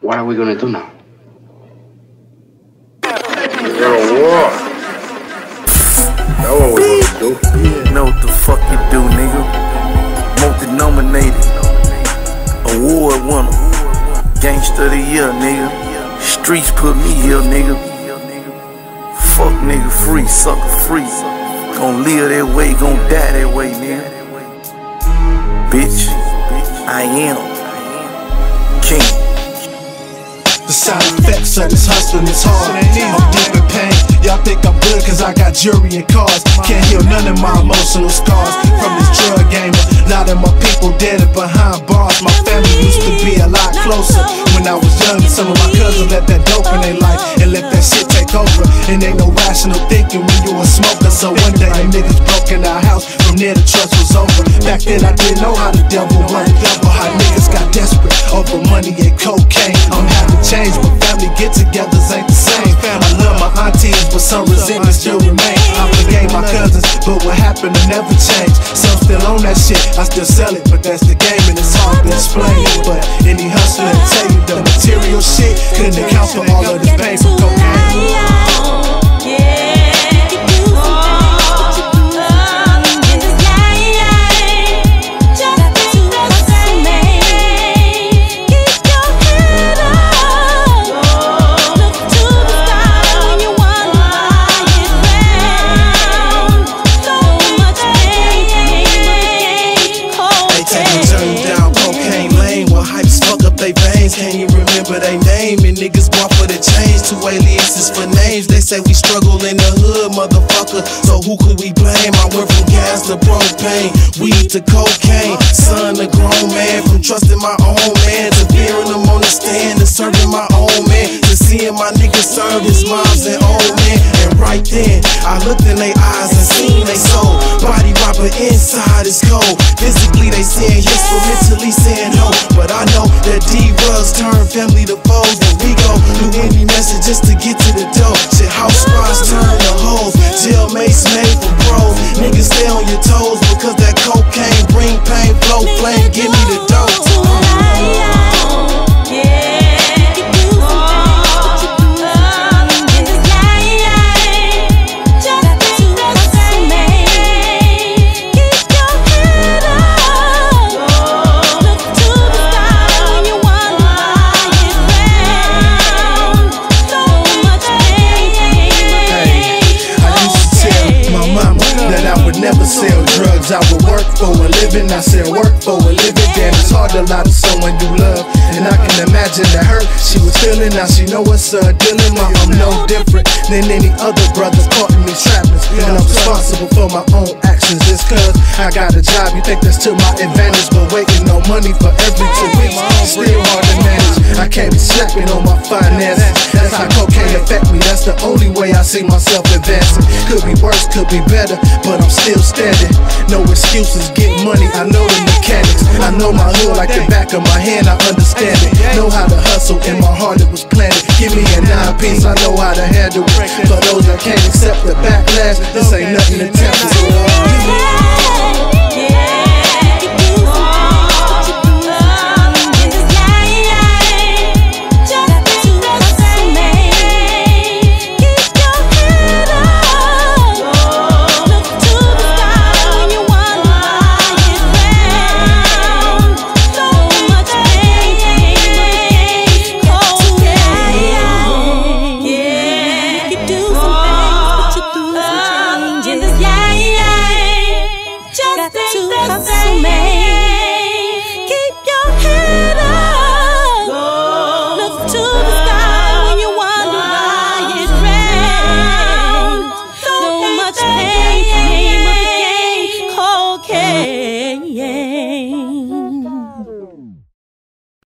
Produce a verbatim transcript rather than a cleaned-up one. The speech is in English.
What are we gonna do now? We're gonna war. That's what we're gonna do. You know what the fuck you do, nigga. Multi-nominated, award winner, gangster of the year, nigga. Streets put me here, nigga. Fuck nigga free, sucker free. Gon' live that way, gon' die that way, nigga. Bitch, I am king. The side effects of this hustling is hard. I'm deep in pain. Y'all think I'm good cause I got jewelry and cars. Can't heal none of my emotional scars from this drug game. A lot of my people dead and behind bars. My family used to be a lot closer when I was young. Some of my cousins let that dope in their life and let that shit take over. And ain't no rational thinking when you a smoker. So one day them niggas broke in our house. From there the trust was over. Back then I didn't know how the devil worked, or how niggas got desperate over money and cocaine. I'm having change, but family get-togethers ain't the same. I love my aunties, but some resentment still remain. I forgave my cousins, but what happened to never change. Some still on that shit, I still sell it, but that's the game and it's hard to explain. But any hustler will tell you the material shit couldn't account for all of this pain from cocaine. Can't even remember they name, and niggas want for the change. Two aliases for names, they say we struggle in the hood, motherfucker. So who could we blame? I went from gas to propane, weed to cocaine. Son, a grown man, from trusting my own man to fearing them on the stand and serving my own man, to seeing my niggas serve his moms and old man. And right then, I looked in their eyes and seen they soul. Body robber inside is cold. Physically they saying yes, but mentally saying no. But I know that D-Rugs turn family to foes, and we go through any message just to get to the dough. Shit, house squads turn to hoes, jailmates made for bros. Niggas stay on your toes because that cocaine bring pain, flow flame, give me the dope. Sell drugs, I would work for a living. I said work for a living. Damn, it's hard to lie to someone you love, and I can imagine the hurt she was feeling. Now she know what's uh, dealing. My, I'm no different than any other brother caught in these trappings, and I'm responsible for my own actions. Just cause I got a job, you think that's to my advantage, but waiting no money for every two weeks, still hard to manage. I can't be slacking on my finances. That's how cocaine affect me. That's the only way I see myself advancing. Could be worse, could be better, but I'm still standing. No excuses, get money, I know the mechanics. I know my hood like the back of my hand, I understand it. Know how to hustle, in my heart it was planted. Give me a nine piece, I know how to handle it. For those that can't accept the backlash, this ain't nothing to tempt us. Much pain.